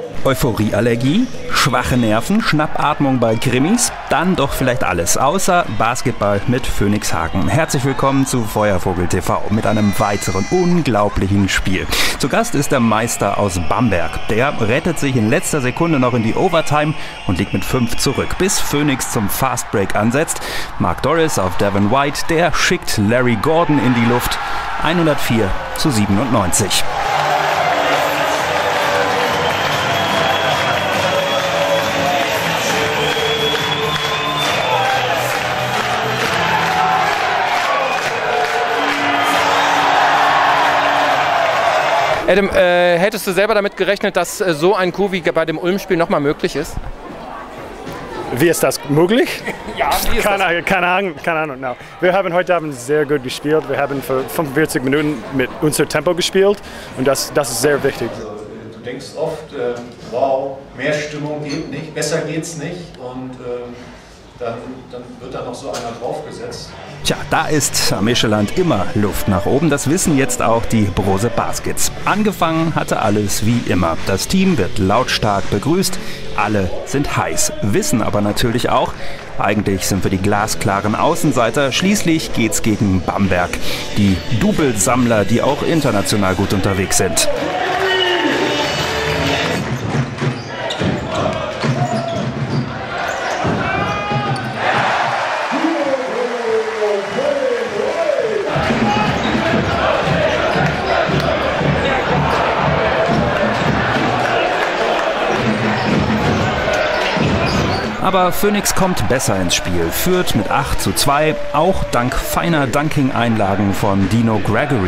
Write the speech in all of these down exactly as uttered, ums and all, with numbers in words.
Euphorieallergie, schwache Nerven, Schnappatmung bei Krimis, dann doch vielleicht alles, außer Basketball mit Phoenix Hagen. Herzlich willkommen zu Feuervogel T V mit einem weiteren unglaublichen Spiel. Zu Gast ist der Meister aus Bamberg. Der rettet sich in letzter Sekunde noch in die Overtime und liegt mit fünf zurück, bis Phoenix zum Fastbreak ansetzt. Mark Doris auf Devin White, der schickt Larry Gordon in die Luft. hundertvier zu siebenundneunzig. Adam, äh, hättest du selber damit gerechnet, dass äh, so ein Coup wie bei dem Ulm-Spiel nochmal möglich ist? Wie ist das möglich? Ja, wie ist keine, das? Keine Ahnung, keine Ahnung. No. Wir haben heute Abend sehr gut gespielt. Wir haben für fünfundvierzig Minuten mit unserem Tempo gespielt und das, das ist sehr wichtig. Du denkst oft, äh, wow, mehr Stimmung geht nicht, besser geht's nicht und äh, dann, dann wird da noch so einer draufgesetzt. Tja, da ist am Micheland immer Luft nach oben. Das wissen jetzt auch die Brose Baskets. Angefangen hatte alles wie immer. Das Team wird lautstark begrüßt. Alle sind heiß, wissen aber natürlich auch, eigentlich sind wir die glasklaren Außenseiter. Schließlich geht's gegen Bamberg. Die Double-Sammler, die auch international gut unterwegs sind. Aber Phoenix kommt besser ins Spiel, führt mit acht zu zwei, auch dank feiner Dunking-Einlagen von Dino Gregory.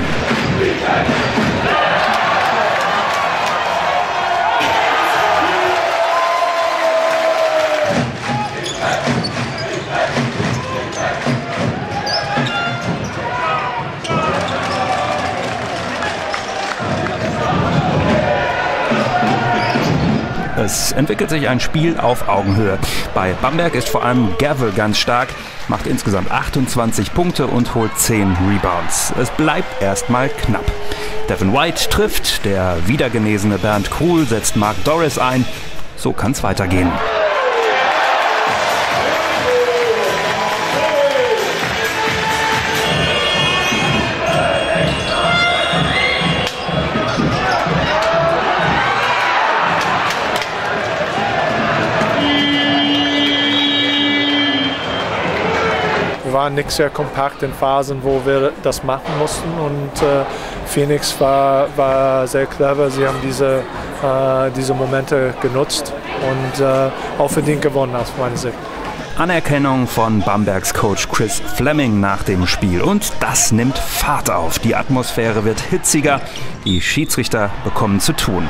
Es entwickelt sich ein Spiel auf Augenhöhe. Bei Bamberg ist vor allem Gavel ganz stark, macht insgesamt achtundzwanzig Punkte und holt zehn Rebounds. Es bleibt erstmal knapp. Devin White trifft, der wiedergenesene Bernd Krul setzt Mark Doris ein. So kann's weitergehen. Wir waren nicht sehr kompakt in Phasen, wo wir das machen mussten und äh, Phoenix war, war sehr clever. Sie haben diese, äh, diese Momente genutzt und äh, auch verdient gewonnen aus meiner Sicht. Anerkennung von Bambergs Coach Chris Fleming nach dem Spiel. Und das nimmt Fahrt auf. Die Atmosphäre wird hitziger. Die Schiedsrichter bekommen zu tun.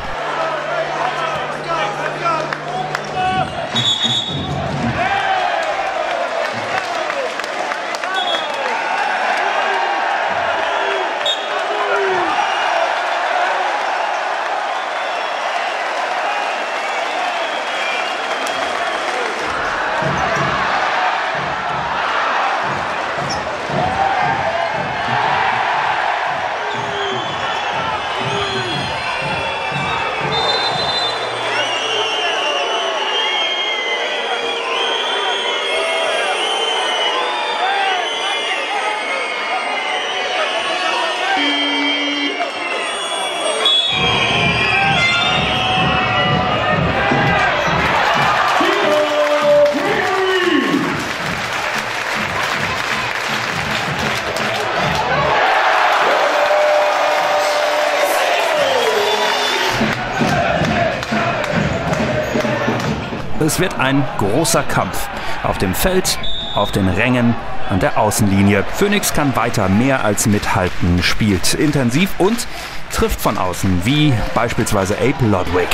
Es wird ein großer Kampf. Auf dem Feld, auf den Rängen, an der Außenlinie. Phoenix kann weiter mehr als mithalten, spielt intensiv und trifft von außen, wie beispielsweise Abe Lodwick.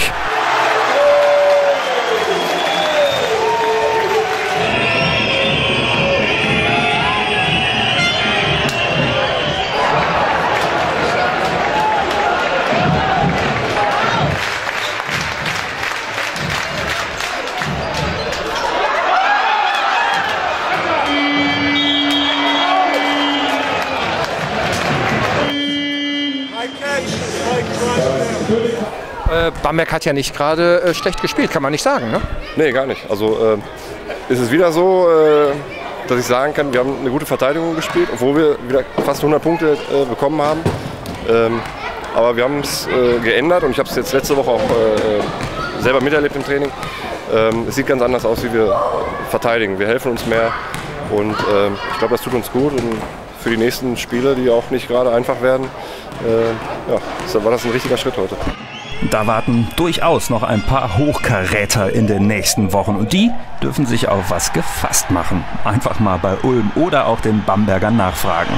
Bamberg hat ja nicht gerade äh, schlecht gespielt, kann man nicht sagen, ne? Nee, gar nicht. Also äh, ist es wieder so, äh, dass ich sagen kann, wir haben eine gute Verteidigung gespielt, obwohl wir wieder fast hundert Punkte äh, bekommen haben. Ähm, aber wir haben es äh, geändert und ich habe es jetzt letzte Woche auch äh, selber miterlebt im Training. Ähm, es sieht ganz anders aus, wie wir verteidigen. Wir helfen uns mehr und äh, ich glaube, das tut uns gut. Und für die nächsten Spiele, die auch nicht gerade einfach werden, äh, ja, war das ein richtiger Schritt heute. Da warten durchaus noch ein paar Hochkaräter in den nächsten Wochen und die dürfen sich auf was gefasst machen. Einfach mal bei Ulm oder auch den Bambergern nachfragen.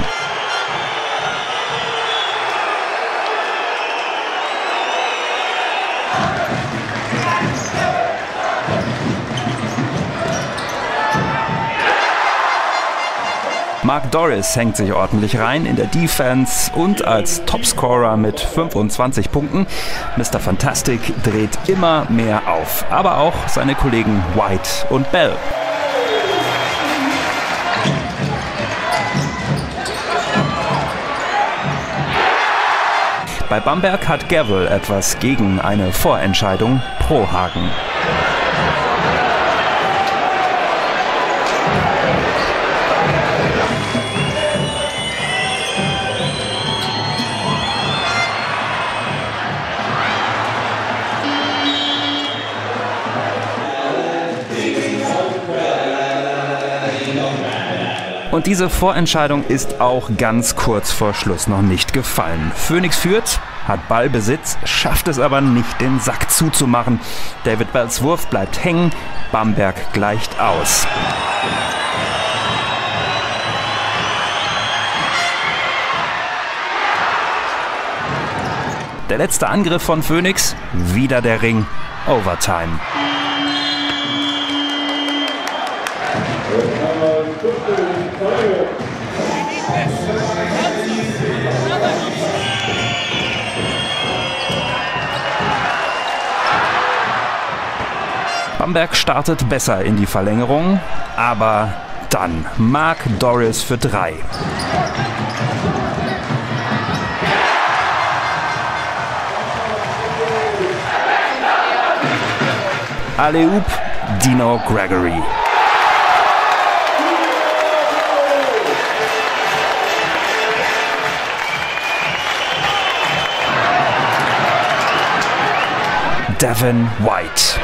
Mark Doris hängt sich ordentlich rein in der Defense und als Topscorer mit fünfundzwanzig Punkten. Mister Fantastic dreht immer mehr auf, aber auch seine Kollegen White und Bell. Bei Bamberg hat Gavel etwas gegen eine Vorentscheidung pro Hagen. Und diese Vorentscheidung ist auch ganz kurz vor Schluss noch nicht gefallen. Phoenix führt, hat Ballbesitz, schafft es aber nicht, den Sack zuzumachen. David Bells Wurf bleibt hängen, Bamberg gleicht aus. Der letzte Angriff von Phoenix, wieder der Ring, Overtime. Bamberg startet besser in die Verlängerung, aber dann Mark Doris für drei. Alley-oop, Dino Gregory. Devin White.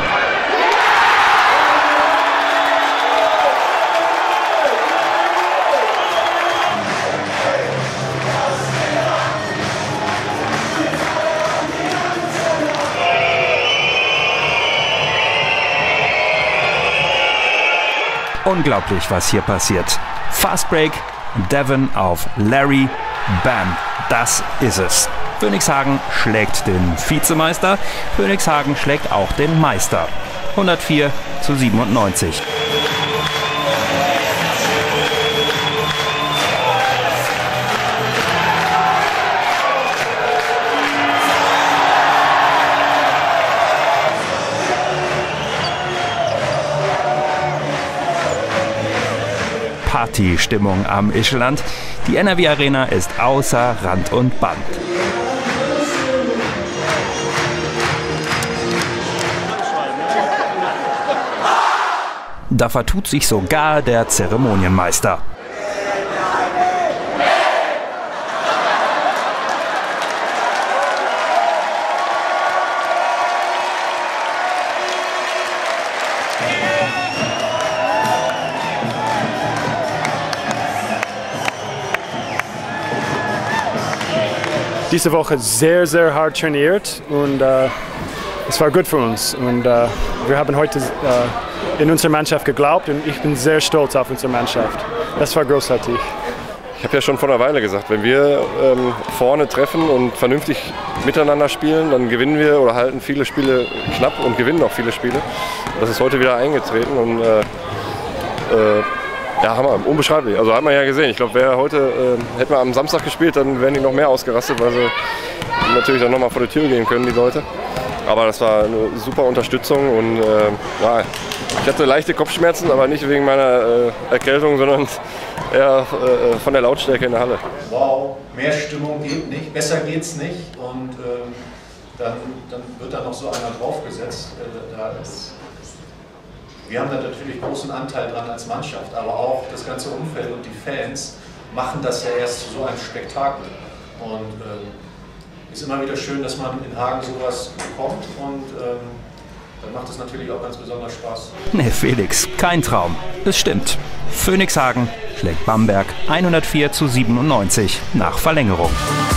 Unglaublich, was hier passiert. Fast Break, Devin auf Larry, bam, das ist es. Phoenix-Hagen schlägt den Vizemeister, Phoenix-Hagen schlägt auch den Meister. hundertvier zu siebenundneunzig. Partystimmung am Ischland. Die N R W Arena ist außer Rand und Band. Da vertut sich sogar der Zeremonienmeister. Diese Woche sehr, sehr hart trainiert und äh, es war gut für uns. Und äh, wir haben heute äh, in unsere Mannschaft geglaubt und ich bin sehr stolz auf unsere Mannschaft. Das war großartig. Ich habe ja schon vor einer Weile gesagt, wenn wir ähm, vorne treffen und vernünftig miteinander spielen, dann gewinnen wir oder halten viele Spiele knapp und gewinnen auch viele Spiele. Das ist heute wieder eingetreten und äh, äh, ja, Hammer, unbeschreiblich. Also hat man ja gesehen. Ich glaube, wer heute, äh, hätten wir am Samstag gespielt, dann wären die noch mehr ausgerastet, weil sie natürlich dann nochmal vor die Tür gehen können, die Leute. Aber das war eine super Unterstützung und äh, ja, ich hatte leichte Kopfschmerzen, aber nicht wegen meiner äh, Erkältung, sondern eher äh, von der Lautstärke in der Halle. Wow, mehr Stimmung geht nicht, besser geht's nicht und äh, dann, dann wird da noch so einer draufgesetzt. Äh, da ist, wir haben da natürlich großen Anteil dran als Mannschaft, aber auch das ganze Umfeld und die Fans machen das ja erst zu so einem Spektakel. Und äh, ist immer wieder schön, dass man in Hagen sowas bekommt und ähm, dann macht es natürlich auch ganz besonders Spaß. Ne, Felix, kein Traum. Es stimmt. Phoenix Hagen schlägt Bamberg hundertvier zu siebenundneunzig nach Verlängerung.